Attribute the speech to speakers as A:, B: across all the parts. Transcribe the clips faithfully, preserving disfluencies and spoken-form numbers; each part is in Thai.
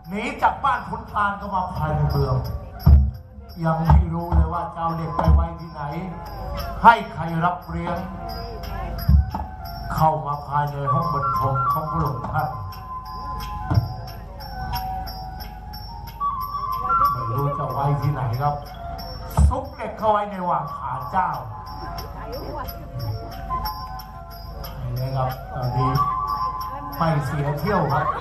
A: หนีจากบ้านขุนพลานก็มาภายในเมืองยังไม่รู้เลยว่าเจ้าเด็กไปไว้ที่ไหนให้ใครรับเลี้ยงเข้ามาภายในห้องบรรทมของพระองค์ท่านไม่รู้จะไว้ที่ไหนครับซุกเด็กเข้าไว้ในวังขาเจ้านี่ครับตอนนี้ไม่เสียเที่ยวครับ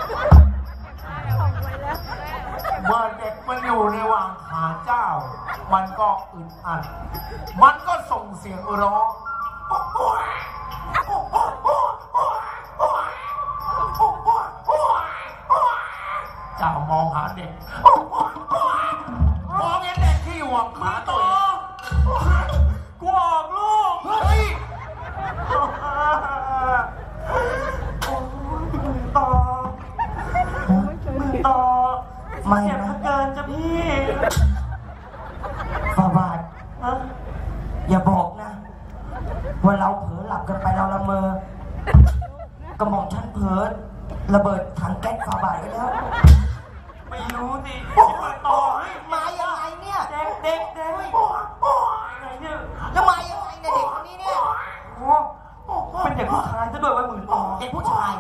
A: เมื่อเด็กมันอยู่ในวังขาเจ้ามันก็อึดอัดมันก็ส่งเสียงร้องเจ้ามองหาเด็กมองเห็นเด็กที่อยู่วังขาตัวกวอกลูกเฮ้ยต่อต่อไม่เจ็บเกินจะพี่ฟาบาทอย่าบอกนะว่าเราเผลอหลับกันไปเราละเมอกระหม่อมฉันเผลอระเบิดถังแก๊สฟาบาทไปแล้วไม่รู้สิต่อให้มายังไงเนี่ยเด็กเด็กเด็กแล้วมายังไงเนี่ยเด็กคนนี้เนี่ยเป็นเด็กผู้ชายซะด้วยว่าหมื่นต่อเด็กผู้ชาย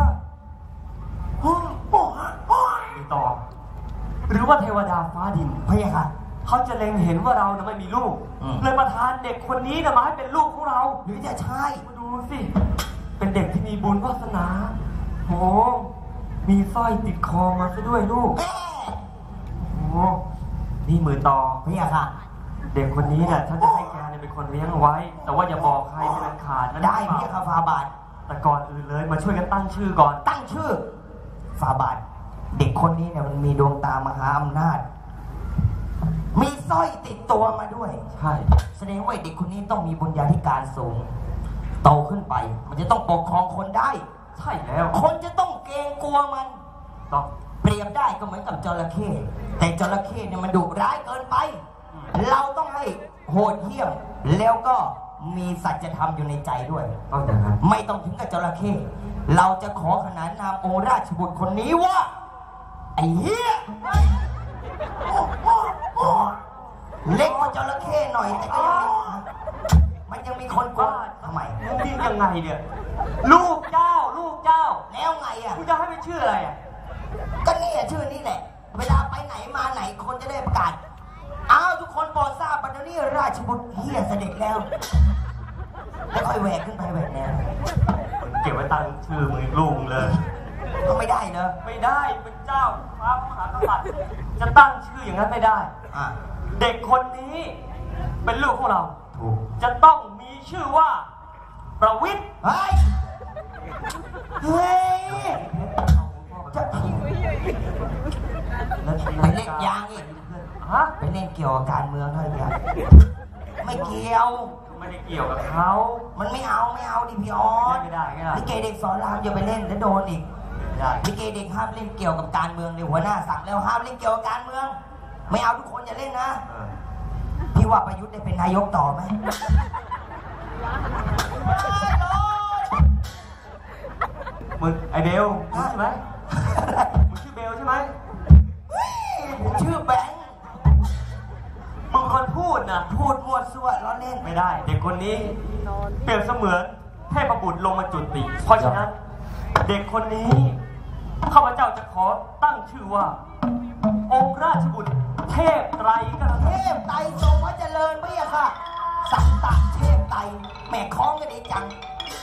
A: มีต่อหรือว่าเทวดาฟ้าดินพะยะค่ะเขาจะเล็งเห็นว่าเราเนี่ยไม่มีลูกเลยประทานเด็กคนนี้เนี่ยมาให้เป็นลูกของเราหรือจะใช่มาดูสิเป็นเด็กที่มีบุญวาสนาโหมีสร้อยติดคอมาซะด้วยลูกโหนี่มือต่อพะยะค่ะเด็กคนนี้เนี่ยฉันจะให้แกเนี่ยเป็นคนเลี้ยงไว้แต่ว่าอย่าบอกใครเป็นขาดนะได้พะยะค่ะฟาบาทแต่ก่อนอื่นเลยมาช่วยกันตั้งชื่อก่อนตั้งชื่อฟาบาทเด็กคนนี้เนี่ยมันมีดวงตามหาอำนาจมีสร้อยติดตัวมาด้วยใช่แสดงว่าเด็กคนนี้ต้องมีบุญญาธิการสูงโตขึ้นไปมันจะต้องปกครองคนได้ใช่แล้วคนจะต้องเกรงกลัวมันต้องเปรียบได้ก็เหมือนกับจระเข้แต่จระเข้เนี่ยมันดุร้ายเกินไปเราต้องให้โหดเหี้ยมแล้วก็มีสัจธรรมอยู่ในใจด้วยต้องอย่างนั้นไม่ต้องถึงกับจระเข้เราจะขอขนานนามองค์ราชบุตรคนนี้ว่าไอ้เหี้ยเล็กกว่าจระเข้หน่อยแต่ก็ยังมันยังมีคนกลัวทำไมนี่ยังไงเนี่ยลูกเจ้าลูกเจ้าแล้วไงอ่ะคุณจะให้เป็นชื่ออะไรอ่ะก็นี่ชื่อนี่แหละเวลาไปไหนมาไหนคนจะได้ประกาศอ้าวทุกคนโปรดทราบบัดนี้ราชบุตรเหี้ยเสด็จแล้วแล้วค่อยแหวกขึ้นไปแหวกแนวเก็บไว้ตั้งชื่อมือลุงเลยก็ไม่ได้เนอะไม่ได้เป็นเจ้าฟ้ามหากษัตริย์จะตั้งชื่ออย่างนั้นไม่ได้เด็กคนนี้เป็นลูกของเราจะต้องมีชื่อว่าประวิตรเฮ้ยเฮ้ยจะไปเล่นยางอีกฮะไปเล่นเกี่ยวกับการเมืองเท่าไหร่ไม่เกี่ยวไม่ได้เกี่ยวกับเขามันไม่เอาไม่เอาดิพี่ออสไม่ได้ไม่ได้ลิเกเด็กสอนรามอย่าไปเล่นแล้วโดนอีกลิเกเด็กห้ามเล่นเกี่ยวกับการเมืองในหัวหน้าสั่งแล้วห้ามเล่นเกี่ยวกับการเมืองไม่เอาทุกคนอย่าเล่นนะพี่ว่าประยุทธ์ได้เป็นนายกต่อไหมมึงไอเบลใช่ไหมมึงชื่อเบลใช่ไหมชื่อแบงค์มึงคนพูดนะพูดมั่วซั่วล้อเล่นไม่ได้เด็กคนนี้เปรียบเสมือนเทพบุตรลงมาจุติเพราะฉะนั้นเด็กคนนี้ข้าพเจ้าจะขอตั้งชื่อว่าองค์ราชบุตรเทพไตรก็เทพไตรทรงพระเจริญพี่อะค่ะสัตตะเทพไตรแม่คล้องกันดีจัง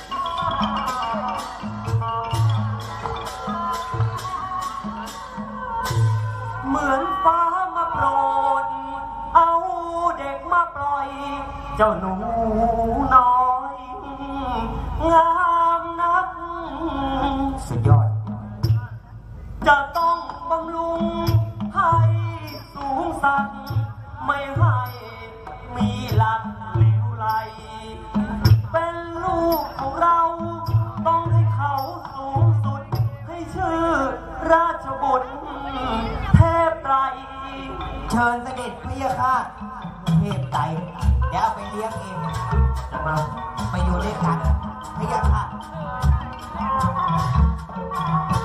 A: เหมือนฟ้ามาโปรดเอาเด็กมาปล่อยเจ้าหนูน้อยงามนักสุดยอดจะต้องบำรุงให้สูงสักไม่ให้มีหลักเหลวไหลเป็นลูกของเราต้องให้เขาสูงสุดให้ชื่อราชบุตรเทพไตรเชิญเสด็จพระยาค่ะเทพไตรเดี๋ยวเอาไปเลี้ยงเองจะมาไปอยู่ด้วยกันพระยาค่ะ